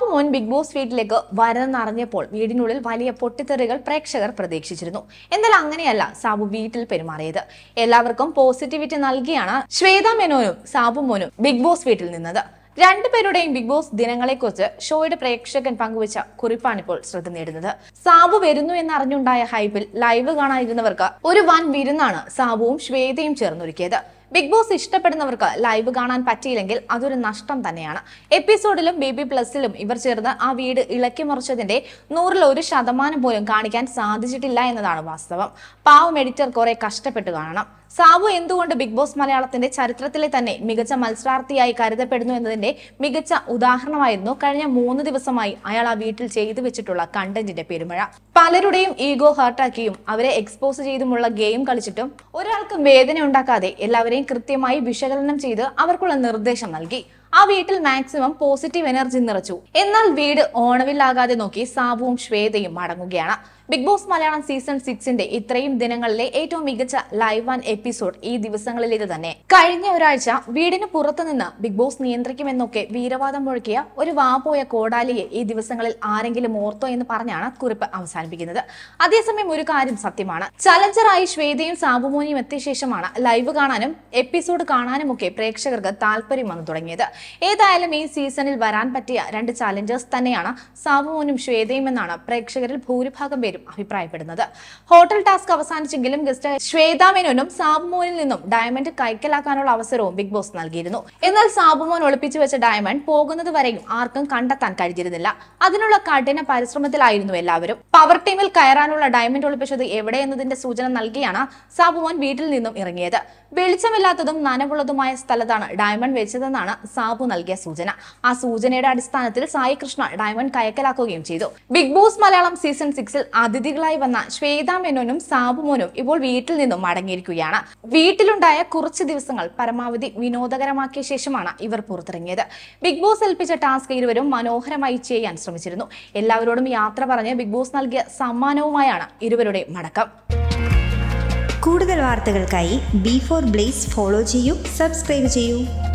മോൻ big boss വീട്ടിലേക്ക് വരുന്നറിഞ്ഞപ്പോൾ വീടിനുള്ളിൽ വലിയ പൊട്ടിത്തെറികൾ പ്രേക്ഷകർ പ്രതീക്ഷിച്ചിരുന്നു. എന്നാൽ അങ്ങനെയല്ല സാബു വീട്ടിൽ പെരുമാറിയത്. എല്ലാവർക്കും പോസിറ്റിവിറ്റി നൽകിയാണ് ശ്വേത മേനോനും സാബു മോനും ബിഗ് ബോസ് വീട്ടിൽ നിന്നത്. രണ്ടുപേരുടെയും ബിഗ് ബോസ് ദിനങ്ങളെക്കുറിച്ച് ഷോയുടെ പ്രേക്ഷകൻ പങ്കുവച്ച കുറിപ്പാണിപ്പോൾ ശ്രദ്ധ നേടുന്നത്. സാബു വരുന്നു എന്നറിഞ്ഞുണ്ടായ ഹൈപ്പിൽ ലൈവ് കാണാനിരുന്നവർക്ക് ഒരു വൻ വിരുന്നാണ് സാബുവും ശ്വേതയും ചേർന്നൊരുക്കിയത്. ബിഗ് ബോസ് ഇഷ്ടപ്പെടുന്നവർക്ക് ലൈവ് കാണാൻ പറ്റിയില്ലെങ്കിൽ അതൊരു നഷ്ടം തന്നെയാണ്. എപ്പിസോഡിലും BB+ലും ഇവർ ചേർന്ന് ആ വീട് ഇളക്കി മറിച്ചതിന്റെ 100% പോലും കാണിക്കാൻ സാധിച്ചിട്ടില്ല എന്നതാണ് വാസ്തവം. പാവം എഡിറ്റർ കുറെ കഷ്ടപ്പെട്ട് കാണണം. സാബു എന്തുകൊണ്ട് ബിഗ് ബോസ് മലയാളത്തിന്റെ ചരിത്രത്തിലെ തന്നെ മികച്ച മത്സരാർത്ഥിയായി കരുതപ്പെടുന്നു എന്നതിന്റെ മികച്ച ഉദാഹരണമായിരുന്നു കഴിഞ്ഞ 3 ദിവസമായി അയാൾ ആ വീട്ടിൽ ചെയ്തു വെച്ചിട്ടുള്ള കണ്ടന്റിന്റെ പെരുമഴ. പലരുടെയും ഈഗോ ഹർട്ടാക്കിയും അവരെ എക്സ്പോസ് ചെയ്തുമുള്ള ഗെയിം കളിച്ചിട്ടും ഒരാൾക്കും വേദന ഉണ്ടാക്കാതെ എല്ലാവരെയും കൃത്യമായി വിശകലനം ചെയ്ത് അവർക്കുള്ള നിർദ്ദേശം നൽകി. ആ വീട്ടിൽ മാക്സിമം പോസിറ്റീവ് എനർജി നിറച്ചു. എന്നാൽ വീട് ഓണവില്ലാകാതെ നോക്കി സാബുവും ശ്വേതയും മടങ്ങുകയാണ്. ബിഗ് ബോസ് മലയാളം സീസൺ 6ന്റെ ഇത്രയും ദിനങ്ങളിലെ ഏറ്റവും മികച്ച ലൈവ് ആൻഡ് എപ്പിസോഡ് ഈ ദിവസങ്ങളിലേത് തന്നെ. കഴിഞ്ഞ ഒരാഴ്ച വീടിന് പുറത്തുനിന്ന് ബിഗ് ബോസ് നിയന്ത്രിക്കുമെന്നൊക്കെ വീരവാദം മുഴക്കിയ ഒരു വാപോയ കോടാലിയെ ഈ ദിവസങ്ങളിൽ ആരെങ്കിലും ഓർത്തോ എന്ന് പറഞ്ഞാണ് കുറിപ്പ് അവസാനിപ്പിക്കുന്നത്. അതേസമയം ഒരു കാര്യം സത്യമാണ്, ചലഞ്ചറായി ശ്വേതയും സാബുമോനിയും എത്തിയ ശേഷമാണ് ലൈവ് കാണാനും എപ്പിസോഡ് കാണാനുമൊക്കെ പ്രേക്ഷകർക്ക് താല്പര്യം വന്നു തുടങ്ങിയത്. ഏതായാലും ഈ സീസണിൽ വരാൻ പറ്റിയ 2 ചാലഞ്ചേഴ്സ് തന്നെയാണ് സാബുമോനും ശ്വേതയും എന്നാണ് പ്രേക്ഷകരിൽ ഭൂരിഭാഗം പേരും അഭിപ്രായപ്പെടുന്നത്. ഹോട്ടൽ ടാസ്ക് അവസാനിച്ചെങ്കിലും ഗസ്റ്റ് ശ്വേത മേനോനും സാബുമോനിൽ നിന്നും ഡയമണ്ട് കൈക്കലാക്കാനുള്ള അവസരവും ബിഗ് ബോസ് നൽകിയിരുന്നു. എന്നാൽ സാബുമോൻ ഒളിപ്പിച്ചു വെച്ച ഡയമണ്ട് പോകുന്നത് വരെയും ആർക്കും കണ്ടെത്താൻ കഴിഞ്ഞിരുന്നില്ല. അതിനുള്ള കഠിന പരിശ്രമത്തിലായിരുന്നു എല്ലാവരും. പവർ ടീമിൽ കയറാനുള്ള ഡയമണ്ട് ഒളിപ്പിച്ചത് എവിടെയെന്നതിന്റെ സൂചന നൽകിയാണ് സാബുമോൻ വീട്ടിൽ നിന്നും ഇറങ്ങിയത്. വെളിച്ചമില്ലാത്തതും നനവുള്ളതുമായ സ്ഥലത്താണ് ഡയമണ്ട് വെച്ചതെന്നാണ് സാബു നൽകിയ സൂചന. ആ സൂചനയുടെ അടിസ്ഥാനത്തിൽ സായി കൃഷ്ണ ഡയമണ്ട് കൈക്കലാക്കുകയും ചെയ്തു. ബിഗ് ബോസ് മലയാളം സീസൺ 6ൽ അതിഥികളായി വന്ന ശ്വേത മേനോനും സാബുമോനും ഇപ്പോൾ വീട്ടിൽ നിന്നും മടങ്ങിയിരിക്കുകയാണ്. വീട്ടിലുണ്ടായ കുറച്ച് ദിവസങ്ങൾ പരമാവധി വിനോദകരമാക്കിയ ശേഷമാണ് ഇവർ പുറത്തിറങ്ങിയത്. ബിഗ് ബോസ് ഏൽപ്പിച്ച ടാസ്ക് ഇരുവരും മനോഹരമായി ചെയ്യാൻ ശ്രമിച്ചിരുന്നു. എല്ലാവരോടും യാത്ര പറഞ്ഞ് ബിഗ് ബോസ് നൽകിയ സമ്മാനവുമായാണ് ഇരുവരുടെ മടക്കം. കൂടുതൽ വാർത്തകൾക്കായി B4 Blaze ഫോളോ ചെയ്യൂ, സബ്സ്ക്രൈബ് ചെയ്യൂ.